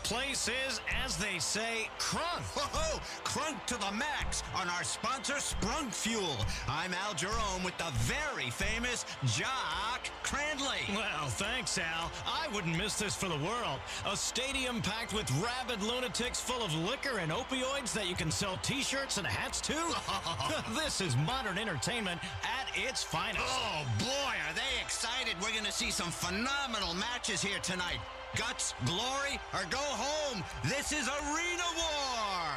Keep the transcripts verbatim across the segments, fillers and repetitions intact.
place is, as they say, crunk. Whoa, crunk to the max on our sponsor, Sprunk Fuel. I'm Al Jerome with the very famous Jock Crandley. Well, thanks, Al. I wouldn't miss this for the world. A stadium packed with rabid lunatics full of liquor and opioids that you can sell T-shirts and hats to? This is modern entertainment at its finest. Oh, boy, are they excited. We're going to see some phenomenal matches here tonight. Guts, glory, or go home. This is Arena War.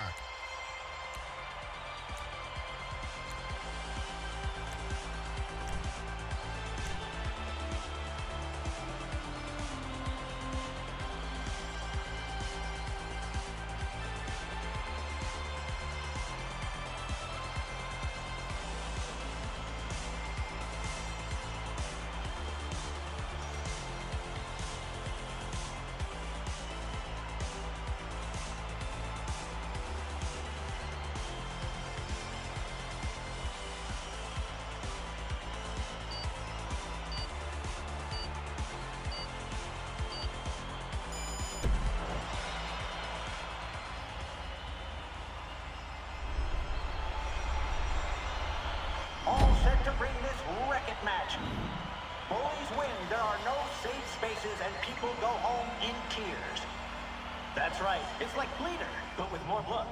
To bring this record match. Bullies win. There are no safe spaces and people go home in tears. That's right. It's like Bleeder, but with more blood.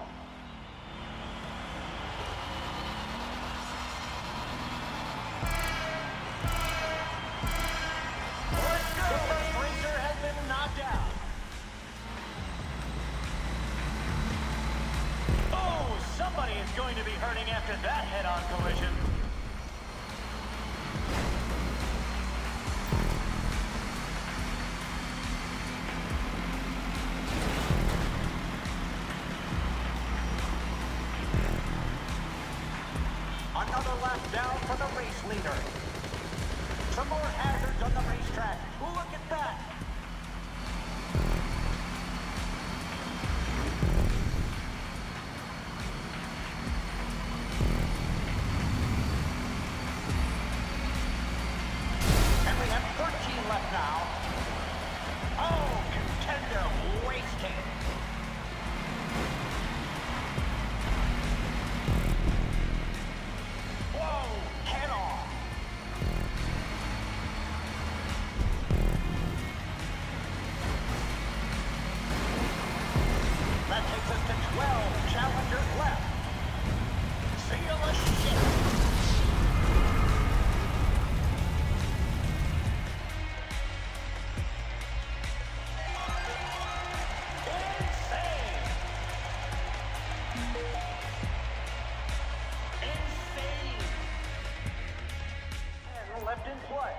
Let's go. The first racer has been knocked out. Oh, somebody is going to be hurting after that head-on collision. Another lap down for the race leader. Some more hazards on the racetrack. Look at that. And we have thirteen left now. Oh, contender wasting. That takes us to twelve challengers left. Seal the ship. Insane. Insane. And left in play.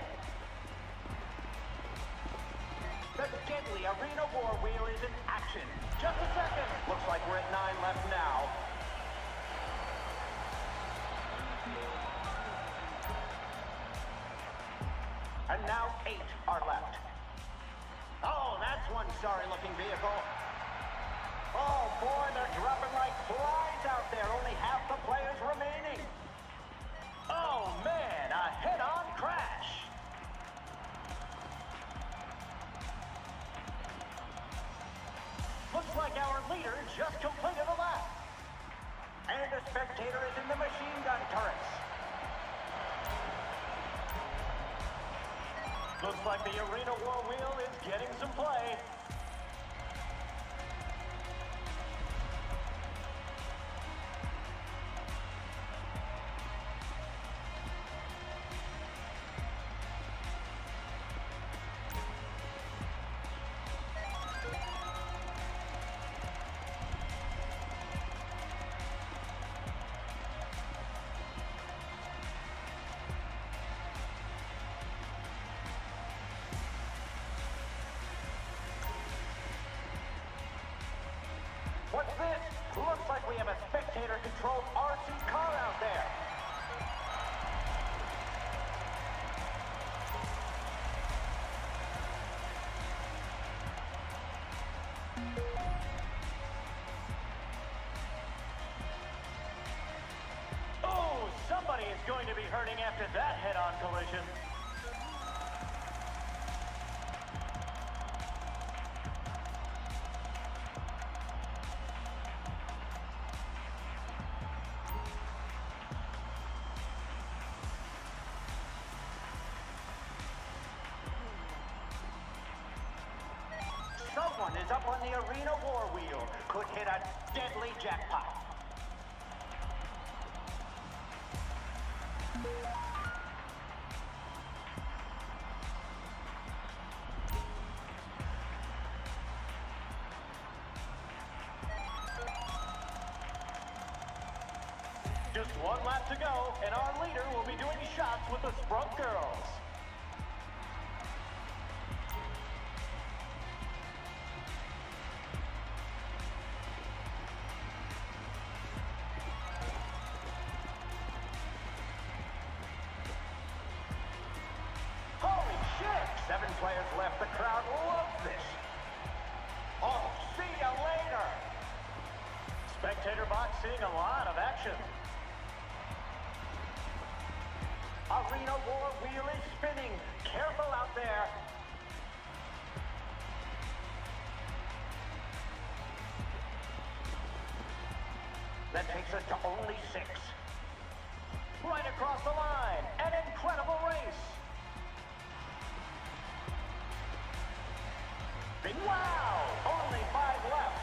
The deadly Arena War wheel is in action. Just a second. Looks like we're at nine left now. And now eight are left. Oh, that's one sorry-looking vehicle. Oh, boy, they're dropping like flies out there. Only half the players remaining. Oh, man, a head-on crash. Looks like our leader just completed a lap. And a spectator is in the machine gun turrets. Looks like the Arena War wheel is getting some play. What's this? Looks like we have a spectator-controlled R C car out there. Oh, somebody is going to be hurting after that head-on collision. Someone is up on the Arena War wheel. Could hit a deadly jackpot. Just one lap to go, and our leader will be doing shots with the Sprunk girls. Holy shit! Seven players left. The crowd loves this. Oh, see ya later! Spectator box seeing a lot of action. Arena War wheel is spinning. Careful out there. That takes us to only six. Right across the line. An incredible race. Wow! Only five left.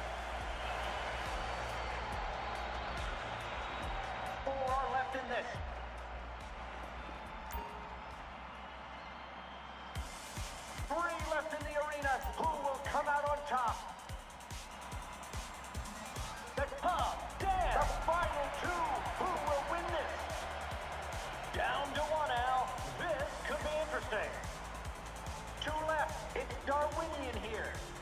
Four are left in this. Three left in the arena. Who will come out on top? The top ten. The final two. Who will win this? Down to one, Al. This could be interesting. Two left. It's Darwinian here.